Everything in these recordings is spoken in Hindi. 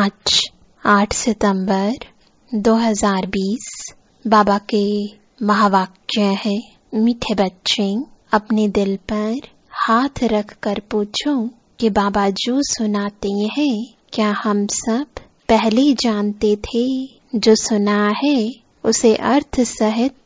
आज 8 सितंबर 2020 बाबा के महावाक्य है। मीठे बच्चे, अपने दिल पर हाथ रख कर पूछो कि बाबा जो सुनाते हैं क्या हम सब पहले जानते थे? जो सुना है उसे अर्थ सहित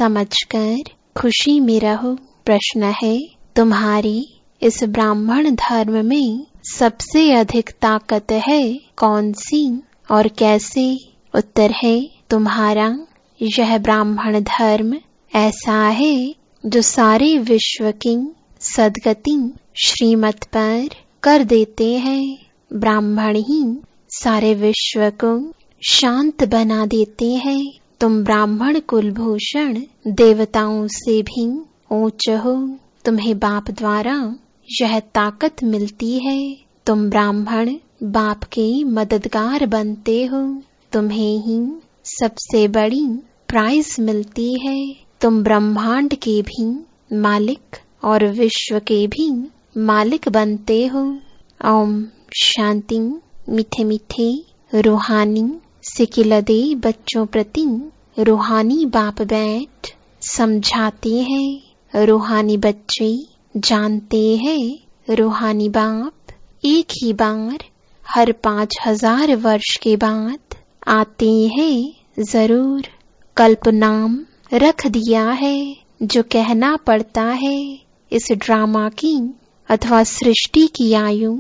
समझकर खुशी में रहो। प्रश्न है, तुम्हारी इस ब्राह्मण धर्म में सबसे अधिक ताकत है कौन सी और कैसे? उत्तर है, तुम्हारा यह ब्राह्मण धर्म ऐसा है जो सारे विश्व की सद्गति श्रीमत पर कर देते हैं। ब्राह्मण ही सारे विश्व को शांत बना देते हैं। तुम ब्राह्मण कुलभूषण देवताओं से भी ऊंच हो। तुम्हें बाप द्वारा यह ताकत मिलती है। तुम ब्राह्मण बाप के मददगार बनते हो। तुम्हें ही सबसे बड़ी प्राइज मिलती है। तुम ब्रह्मांड के भी मालिक और विश्व के भी मालिक बनते हो। ओम शांति। मीठे मीठे रूहानी सिकिलदे बच्चों प्रति रूहानी बाप बैठ समझाते हैं। रूहानी बच्चे जानते हैं रूहानी बाप एक ही बार हर 5000 वर्ष के बाद आते हैं जरूर। कल्प नाम रख दिया है जो कहना पड़ता है। इस ड्रामा की अथवा सृष्टि की आयु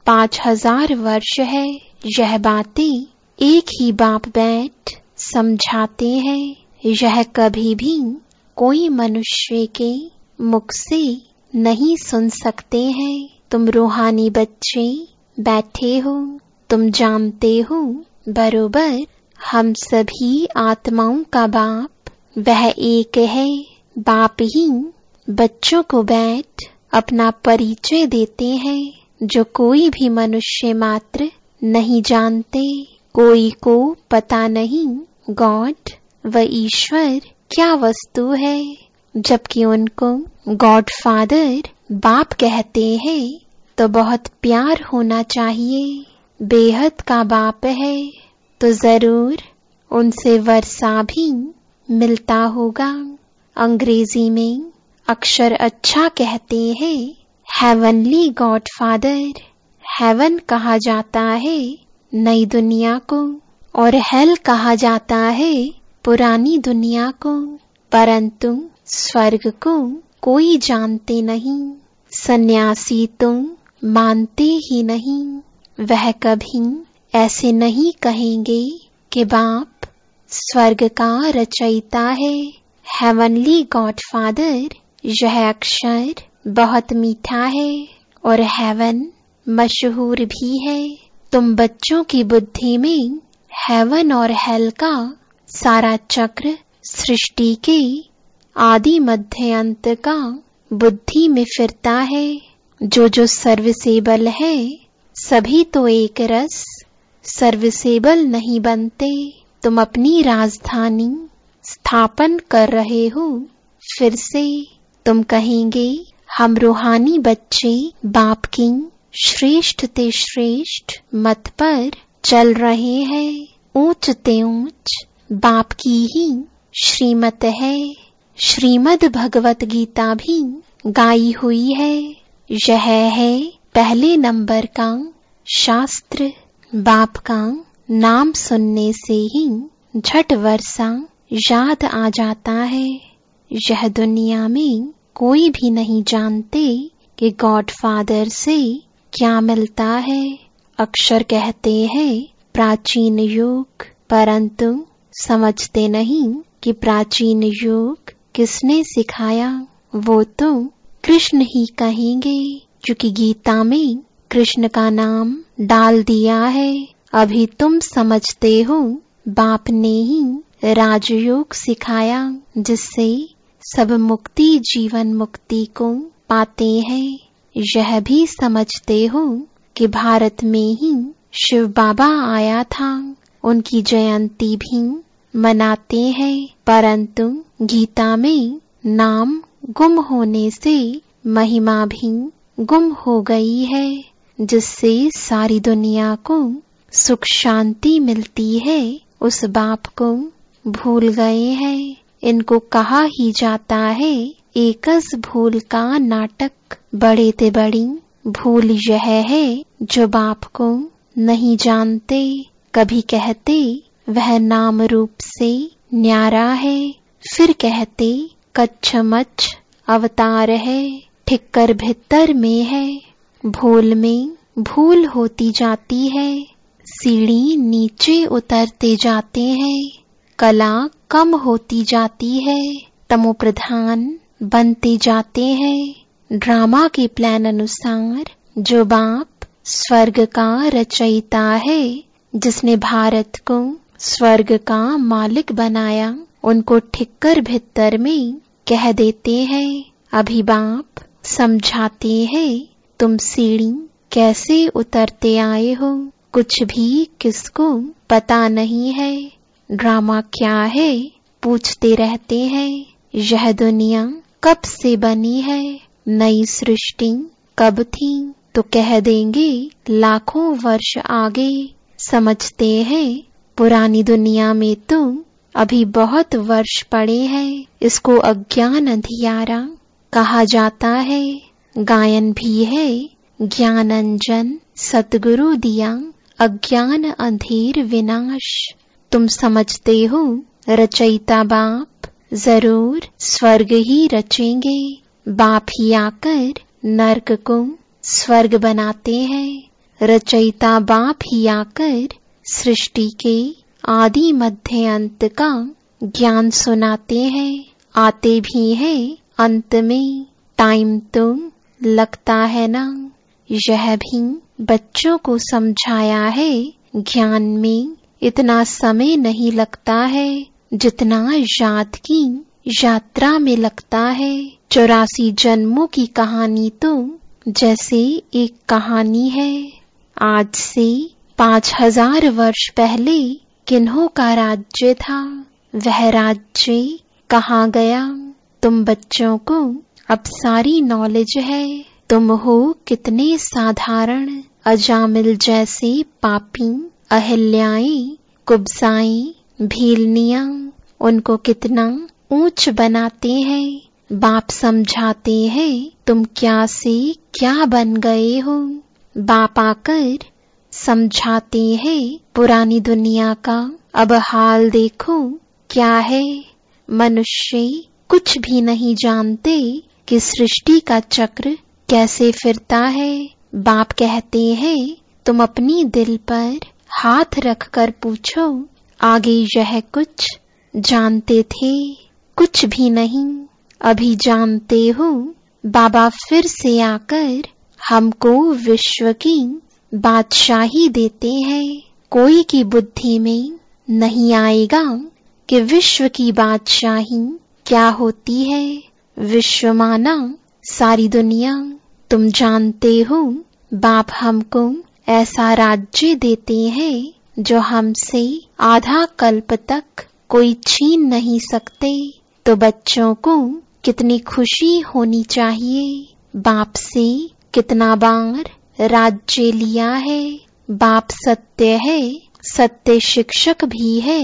5000 वर्ष है। यह बातें एक ही बाप बैठ समझाते हैं। यह कभी भी कोई मनुष्य के मुख से नहीं सुन सकते हैं। तुम रूहानी बच्चे बैठे हो। तुम जानते हो बरोबर हम सभी आत्माओं का बाप वह एक है। बाप ही बच्चों को बैठ अपना परिचय देते हैं जो कोई भी मनुष्य मात्र नहीं जानते। कोई को पता नहीं गॉड व ईश्वर क्या वस्तु है, जबकि उनको गॉड फादर बाप कहते हैं तो बहुत प्यार होना चाहिए। बेहद का बाप है तो जरूर उनसे वर्षा भी मिलता होगा। अंग्रेजी में अक्षर अच्छा कहते हैं हेवनली गॉड फादर। हेवन कहा जाता है नई दुनिया को और हेल कहा जाता है पुरानी दुनिया को, परंतु स्वर्ग को कोई जानते नहीं। सन्यासी तो मानते ही नहीं। वह कभी ऐसे नहीं कहेंगे कि बाप स्वर्ग का रचयिता है। हेवनली गॉड फादर यह अक्षर बहुत मीठा है और हेवन मशहूर भी है। तुम बच्चों की बुद्धि में हेवन और हेल का सारा चक्र सृष्टि के आदि मध्य अंत का बुद्धि में फिरता है। जो सर्विसेबल है सभी तो एक रस सर्विसेबल नहीं बनते। तुम अपनी राजधानी स्थापन कर रहे हो। फिर से तुम कहेंगे हम रूहानी बच्चे बाप की श्रेष्ठ ते श्रेष्ठ मत पर चल रहे हैं। ऊंच ते ऊंच बाप की ही श्रीमत है। श्रीमद् भगवत गीता भी गाई हुई है। यह है पहले नंबर का शास्त्र। बाप का नाम सुनने से ही झट वर्षा याद आ जाता है। यह दुनिया में कोई भी नहीं जानते कि गॉड फादर से क्या मिलता है। अक्षर कहते हैं प्राचीन युग, परंतु समझते नहीं कि प्राचीन युग किसने सिखाया। वो तो कृष्ण ही कहेंगे, क्योंकि गीता में कृष्ण का नाम डाल दिया है। अभी तुम समझते हो बाप ने ही राजयोग सिखाया, जिससे सब मुक्ति जीवन मुक्ति को पाते हैं। यह भी समझते हो कि भारत में ही शिव बाबा आया था। उनकी जयंती भी मनाते हैं, परंतु गीता में नाम गुम होने से महिमा भी गुम हो गई है, जिससे सारी दुनिया को सुख शांति मिलती है, उस बाप को भूल गए हैं। इनको कहा ही जाता है एकस भूल का नाटक। बड़े ते बड़ी भूल यह है जो बाप को नहीं जानते। कभी कहते वह नाम रूप से न्यारा है, फिर कहते कच्छ मच्छ अवतार है। ठिक्कर भितर में है, भूल में भूल होती जाती है। सीढ़ी नीचे उतरते जाते हैं, कला कम होती जाती है। तमो प्रधान बनते जाते हैं। ड्रामा के प्लान अनुसार जो बाप स्वर्ग का रचयिता है, जिसने भारत को स्वर्ग का मालिक बनाया, उनको ठिक्कर भितर में कह देते हैं। अभी बाप समझाते हैं तुम सीढ़ी कैसे उतरते आए हो, कुछ भी किसको पता नहीं है। ड्रामा क्या है पूछते रहते हैं। यह दुनिया कब से बनी है, नई सृष्टि कब थी, तो कह देंगे लाखों वर्ष आगे। समझते हैं पुरानी दुनिया में तो अभी बहुत वर्ष पड़े हैं। इसको अज्ञान अंधियारा कहा जाता है। गायन भी है ज्ञान अंजन सतगुरु दिया, अज्ञान अंधेर विनाश। तुम समझते हो रचयिता बाप जरूर स्वर्ग ही रचेंगे। बाप ही आकर नरक को स्वर्ग बनाते हैं। रचयिता बाप ही आकर सृष्टि के आदि मध्य अंत का ज्ञान सुनाते हैं। आते भी हैं अंत में, टाइम तो लगता है ना। यह भी बच्चों को समझाया है, ज्ञान में इतना समय नहीं लगता है जितना याद की यात्रा में लगता है। 84 जन्मों की कहानी तो जैसे एक कहानी है। आज से 5000 वर्ष पहले किन्हों का राज्य था, वह राज्य कहाँ गया। तुम बच्चों को अब सारी नॉलेज है। तुम हो कितने साधारण, अजामिल जैसे पापी, अहिल्याएं, कुब्जाएं, भीलनियां, उनको कितना ऊंच बनाते हैं। बाप समझाते हैं तुम क्या से क्या बन गए हो। बाप आकर समझाते हैं पुरानी दुनिया का अब हाल देखो क्या है। मनुष्य कुछ भी नहीं जानते कि सृष्टि का चक्र कैसे फिरता है। बाप कहते हैं तुम अपनी दिल पर हाथ रखकर पूछो, आगे यह कुछ जानते थे? कुछ भी नहीं, अभी जानते हो। बाबा फिर से आकर हमको विश्व की बादशाही देते हैं। कोई की बुद्धि में नहीं आएगा कि विश्व की बादशाही क्या होती है। विश्व माना सारी दुनिया। तुम जानते हो बाप हमको ऐसा राज्य देते हैं जो हमसे आधा कल्प तक कोई छीन नहीं सकते। तो बच्चों को कितनी खुशी होनी चाहिए। बाप से कितना बार राज्य लिया है। बाप सत्य है, सत्य शिक्षक भी है,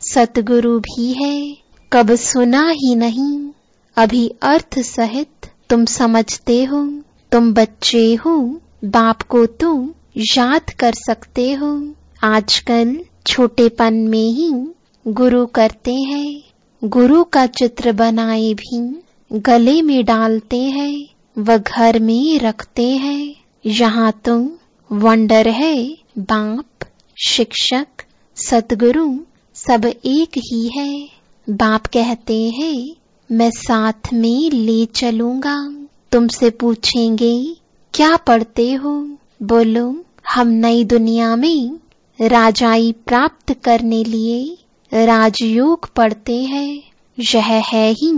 सतगुरु भी है। कब सुना ही नहीं, अभी अर्थ सहित तुम समझते हो। तुम बच्चे हो, बाप को तुम याद कर सकते हो। आजकल छोटेपन में ही गुरु करते हैं। गुरु का चित्र बनाए भी गले में डालते हैं, व घर में रखते हैं। यहाँ तो वंडर है, बाप, शिक्षक, सतगुरु सब एक ही है। बाप कहते हैं मैं साथ में ले चलूंगा। तुमसे पूछेंगे क्या पढ़ते हो, बोलो हम नई दुनिया में राजाई प्राप्त करने लिए राजयोग पढ़ते हैं। यह है ही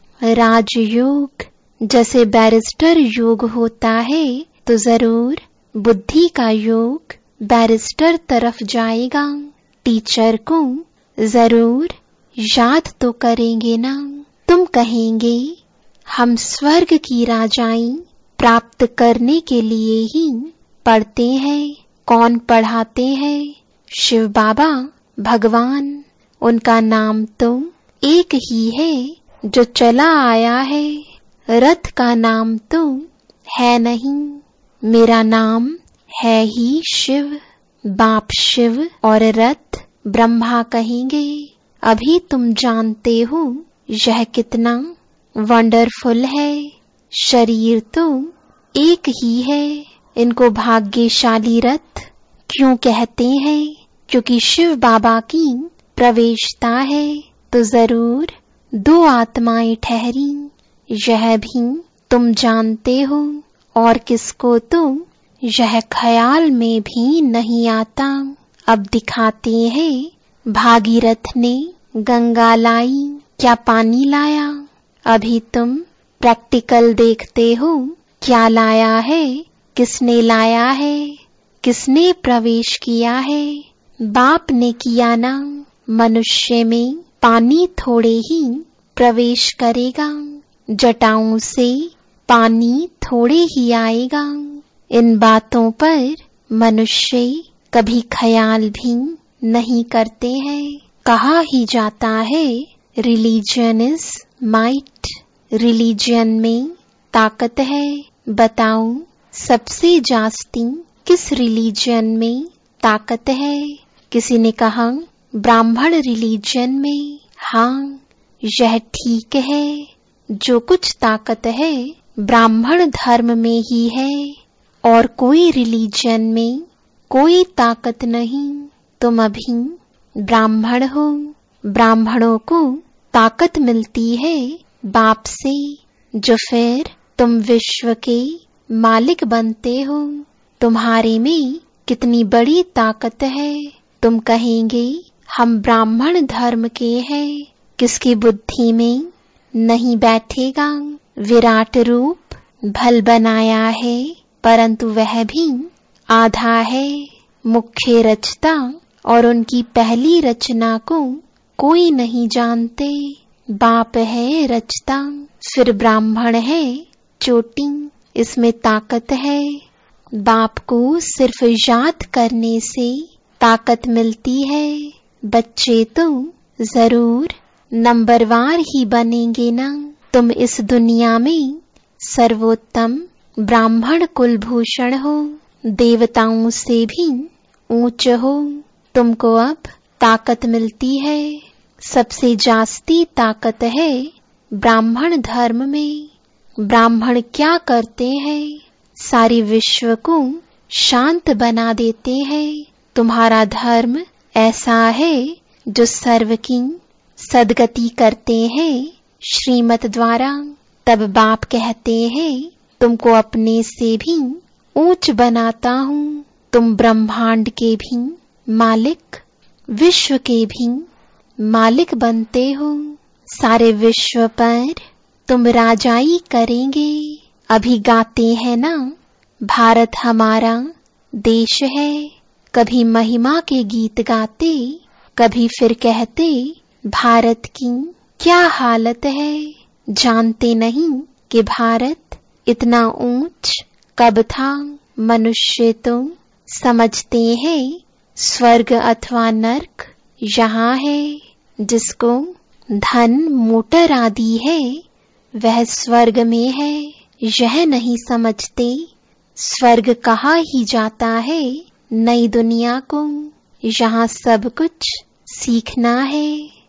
राजयोग। जैसे बैरिस्टर योग होता है तो जरूर बुद्धि का योग बैरिस्टर तरफ जाएगा। टीचर को जरूर याद तो करेंगे ना। तुम कहेंगे हम स्वर्ग की राजाई प्राप्त करने के लिए ही पढ़ते हैं। कौन पढ़ाते हैं? शिव बाबा भगवान। उनका नाम तो एक ही है जो चला आया है, रथ का नाम तो है नहीं। मेरा नाम है ही शिव। बाप शिव और रथ ब्रह्मा कहेंगे। अभी तुम जानते हो यह कितना वंडरफुल है। शरीर तो एक ही है। इनको भाग्यशाली रथ क्यों कहते हैं? क्योंकि शिव बाबा की प्रवेशता है तो जरूर दो आत्माएं ठहरी। यह भी तुम जानते हो और किसको तो यह ख्याल में भी नहीं आता। अब दिखाते हैं भागीरथ ने गंगा लाई, क्या पानी लाया? अभी तुम प्रैक्टिकल देखते हो क्या लाया है, किसने लाया है, किसने प्रवेश किया है? बाप ने किया ना। मनुष्य में पानी थोड़े ही प्रवेश करेगा, जटाओं से पानी थोड़े ही आएगा। इन बातों पर मनुष्य कभी ख्याल भी नहीं करते हैं। कहा ही जाता है रिलीजन इज माइट, रिलीजन में ताकत है। बताओ सबसे जास्ती किस रिलीजन में ताकत है? किसी ने कहा ब्राह्मण रिलीजन में। हाँ, यह ठीक है। जो कुछ ताकत है ब्राह्मण धर्म में ही है और कोई रिलीजन में कोई ताकत नहीं। तुम अभी ब्राह्मण हो। ब्राह्मणों को ताकत मिलती है बाप से, जो फिर तुम विश्व के मालिक बनते हो। तुम्हारे में कितनी बड़ी ताकत है। तुम कहेंगे हम ब्राह्मण धर्म के हैं। किसकी बुद्धि में नहीं बैठेगा? विराट रूप भल बनाया है, परंतु वह भी आधा है। मुख्य रचता और उनकी पहली रचना को कोई नहीं जानते। बाप है रचता, फिर ब्राह्मण है चोटी। इसमें ताकत है। बाप को सिर्फ याद करने से ताकत मिलती है। बच्चे तो जरूर नंबरवार ही बनेंगे ना। तुम इस दुनिया में सर्वोत्तम ब्राह्मण कुलभूषण हो, देवताओं से भी ऊंच हो। तुमको अब ताकत मिलती है। सबसे जास्ती ताकत है ब्राह्मण धर्म में। ब्राह्मण क्या करते हैं? सारी विश्व को शांत बना देते हैं। तुम्हारा धर्म ऐसा है जो सर्व की सदगति करते हैं श्रीमत द्वारा। तब बाप कहते हैं तुमको अपने से भी ऊंच बनाता हूँ। तुम ब्रह्मांड के भी मालिक, विश्व के भी मालिक बनते हो। सारे विश्व पर तुम राजाई करेंगे। अभी गाते हैं ना, भारत हमारा देश है। कभी महिमा के गीत गाते, कभी फिर कहते भारत की क्या हालत है। जानते नहीं कि भारत इतना ऊंच कब था। मनुष्य तो समझते हैं स्वर्ग अथवा नर्क यहाँ है। जिसको धन मोटर आदि है वह स्वर्ग में है। यह नहीं समझते स्वर्ग कहा ही जाता है नई दुनिया को। यहाँ सब कुछ सीखना है।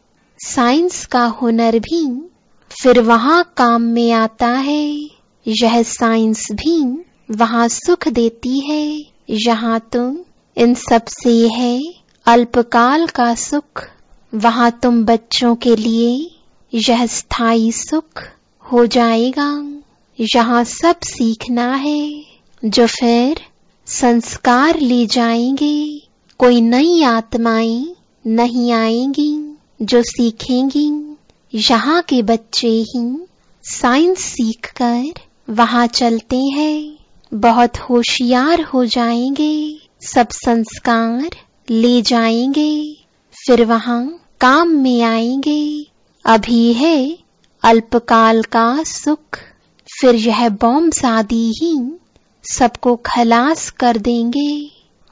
साइंस का हुनर भी फिर वहाँ काम में आता है। यह साइंस भी वहाँ सुख देती है। यहाँ तो इन सब से है अल्पकाल का सुख। वहाँ तुम बच्चों के लिए यह स्थायी सुख हो जाएगा। यहाँ सब सीखना है जो फिर संस्कार ले जाएंगे। कोई नई आत्माएं नहीं आएंगी जो सीखेंगी। यहाँ के बच्चे ही साइंस सीखकर वहाँ चलते हैं। बहुत होशियार हो जाएंगे। सब संस्कार ले जाएंगे, फिर वहाँ काम में आएंगे। अभी है अल्पकाल का सुख, फिर यह बॉम्ब्स आदि ही सबको खलास कर देंगे।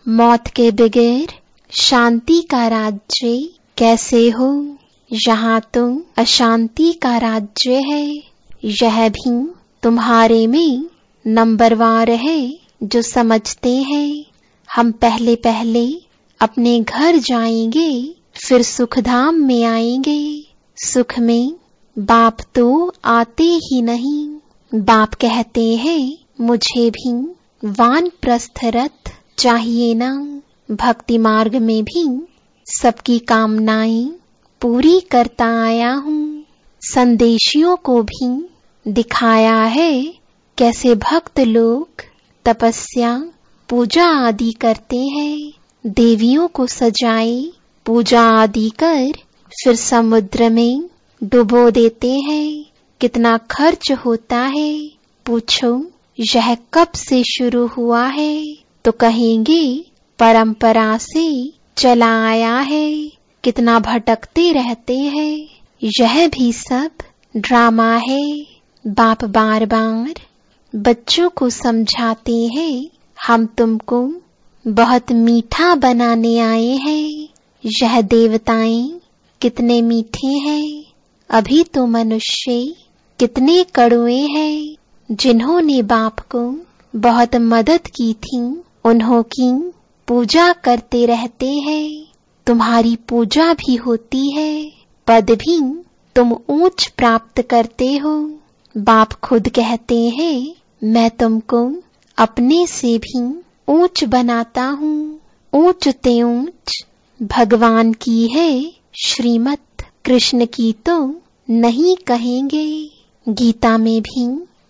मौत के बगैर शांति का राज्य कैसे हो? यहाँ तो अशांति का राज्य है। यह भी तुम्हारे में नंबरवार है जो समझते हैं। हम पहले पहले अपने घर जाएंगे, फिर सुखधाम में आएंगे। सुख में बाप तो आते ही नहीं। बाप कहते हैं मुझे भी वानप्रस्थ रथ चाहिए ना। भक्ति मार्ग में भी सबकी कामनाएं पूरी करता आया हूँ। संदेशियों को भी दिखाया है कैसे भक्त लोग तपस्या पूजा आदि करते हैं। देवियों को सजाए पूजा आदि कर फिर समुद्र में डुबो देते हैं। कितना खर्च होता है? पूछो यह कब से शुरू हुआ है? तो कहेंगे परंपरा से चला आया है। कितना भटकते रहते हैं। यह भी सब ड्रामा है। बाप बार बार बच्चों को समझाते हैं हम तुमको बहुत मीठा बनाने आए हैं। यह देवताएं कितने मीठे हैं, अभी तो मनुष्य कितने कड़वे हैं। जिन्होंने बाप को बहुत मदद की थी उन्हों की पूजा करते रहते हैं। तुम्हारी पूजा भी होती है, पद भी तुम ऊंच प्राप्त करते हो। बाप खुद कहते हैं मैं तुमको अपने से भी ऊंच बनाता हूँ। ऊंच ते ऊंच भगवान की है श्रीमत, कृष्ण की तो नहीं कहेंगे। गीता में भी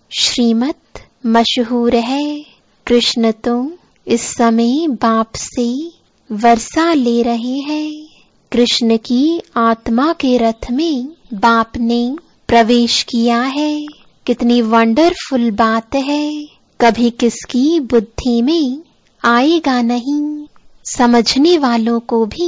श्रीमत मशहूर है। कृष्ण तो इस समय बाप से वर्षा ले रहे हैं। कृष्ण की आत्मा के रथ में बाप ने प्रवेश किया है। कितनी वंडरफुल बात है। कभी किसकी बुद्धि में आएगा नहीं। समझने वालों को भी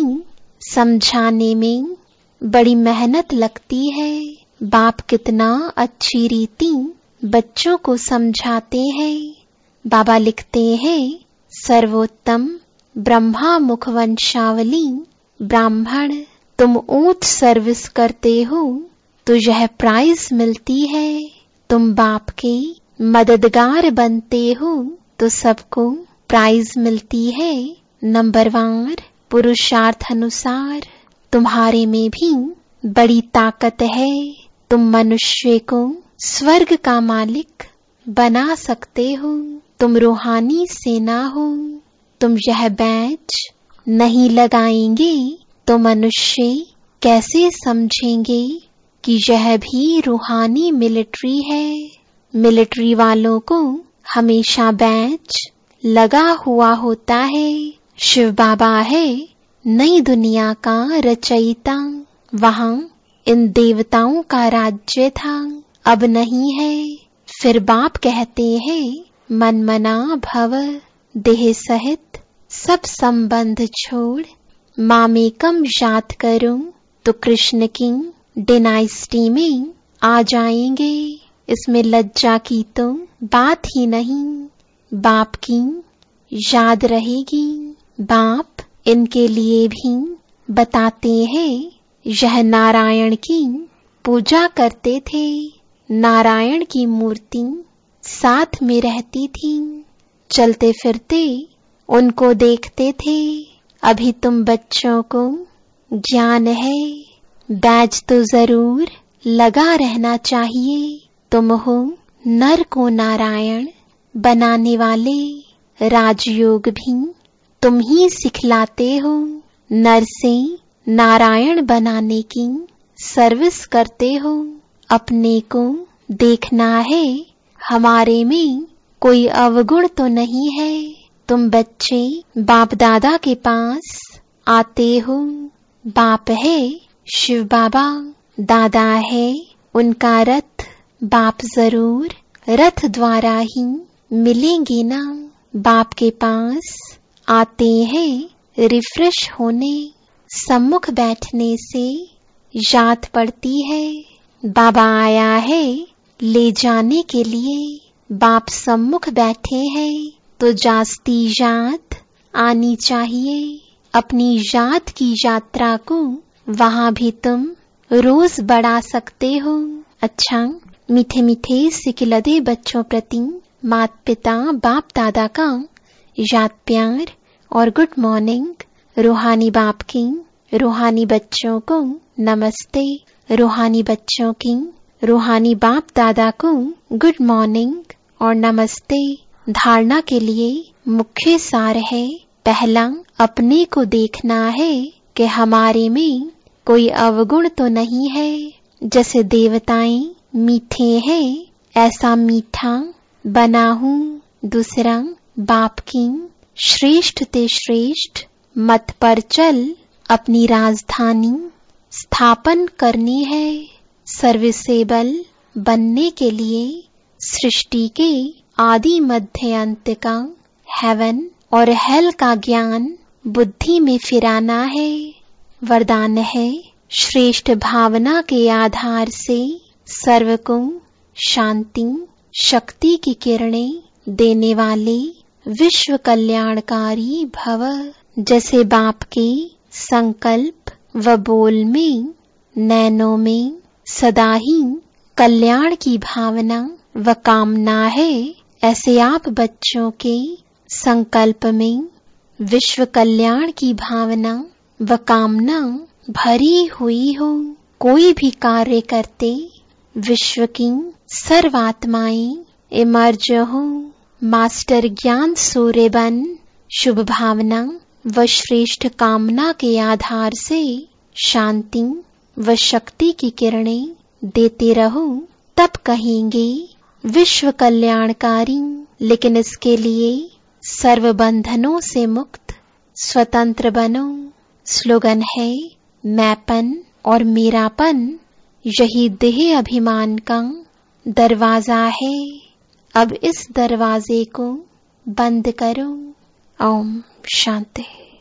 समझाने में बड़ी मेहनत लगती है। बाप कितना अच्छी रीति बच्चों को समझाते हैं। बाबा लिखते हैं सर्वोत्तम ब्रह्मा मुख वंशावली ब्राह्मण तुम ऊंच सर्विस करते हो तो यह प्राइज मिलती है। तुम बाप के मददगार बनते हो तो सबको प्राइज मिलती है नंबरवार पुरुषार्थ अनुसार। तुम्हारे में भी बड़ी ताकत है। तुम मनुष्य को स्वर्ग का मालिक बना सकते हो। तुम रूहानी सेना हो। तुम यह बैच नहीं लगाएंगे तो मनुष्य कैसे समझेंगे कि यह भी रूहानी मिलिट्री है। मिलिट्री वालों को हमेशा बैच लगा हुआ होता है। शिव बाबा है नई दुनिया का रचयिता। वहां इन देवताओं का राज्य था, अब नहीं है। फिर बाप कहते हैं मन मना भव, देह सहित सब संबंध छोड़ मामेकम याद करो तो कृष्ण की डिनाइस्टी में आ जाएंगे। इसमें लज्जा की तो बात ही नहीं। बाप की याद रहेगी। बाप इनके लिए भी बताते हैं यह नारायण की पूजा करते थे। नारायण की मूर्ति साथ में रहती थी। चलते फिरते उनको देखते थे। अभी तुम बच्चों को ज्ञान है, बैज तो जरूर लगा रहना चाहिए। तुम हो नर को नारायण बनाने वाले। राजयोग भी तुम ही सिखलाते हो। नर से नारायण बनाने की सर्विस करते हो। अपने को देखना है, हमारे में कोई अवगुण तो नहीं है। तुम बच्चे बाप दादा के पास आते हो। बाप है शिव बाबा, दादा है उनका रथ। बाप जरूर रथ द्वारा ही मिलेंगे ना। बाप के पास आते हैं रिफ्रेश होने। सम्मुख बैठने से याद पड़ती है बाबा आया है ले जाने के लिए। बाप सम्मुख बैठे हैं तो जास्ती याद आनी चाहिए। अपनी याद की यात्रा को वहाँ भी तुम रोज बढ़ा सकते हो। अच्छा, मीठे मीठे सिकिलदे बच्चों प्रति माता पिता बाप दादा का याद प्यार और गुड मॉर्निंग। रूहानी बाप की रूहानी बच्चों को नमस्ते। रूहानी बच्चों की रूहानी बाप दादा को गुड मॉर्निंग और नमस्ते। धारणा के लिए मुख्य सार है, पहला अपने को देखना है कि हमारे में कोई अवगुण तो नहीं है। जैसे देवताएं मीठे हैं, ऐसा मीठा बना हूँ। दूसरा, बाप की श्रेष्ठ ते श्रेष्ठ मत पर चल अपनी राजधानी स्थापन करनी है। सर्विसेबल बनने के लिए सृष्टि के आदि मध्य अंत का, हेवन और हेल का ज्ञान बुद्धि में फिराना है। वरदान है, श्रेष्ठ भावना के आधार से सर्व को शांति शक्ति की किरणें देने वाले विश्व कल्याणकारी भव। जैसे बाप के संकल्प व बोल में, नैनों में सदा ही कल्याण की भावना व कामना है, ऐसे आप बच्चों के संकल्प में विश्व कल्याण की भावना व कामना भरी हुई हो। कोई भी कार्य करते विश्व की सर्वात्माएं इमर्ज हो। मास्टर ज्ञान सूर्य बन शुभ भावना व श्रेष्ठ कामना के आधार से शांति व शक्ति की किरणें देते रहो, तब कहेंगे विश्व कल्याणकारी। लेकिन इसके लिए सर्व बंधनों से मुक्त स्वतंत्र बनो। स्लोगन है, मैंपन और मेरापन यही देह अभिमान का दरवाजा है। अब इस दरवाजे को बंद करो। ओम शांति।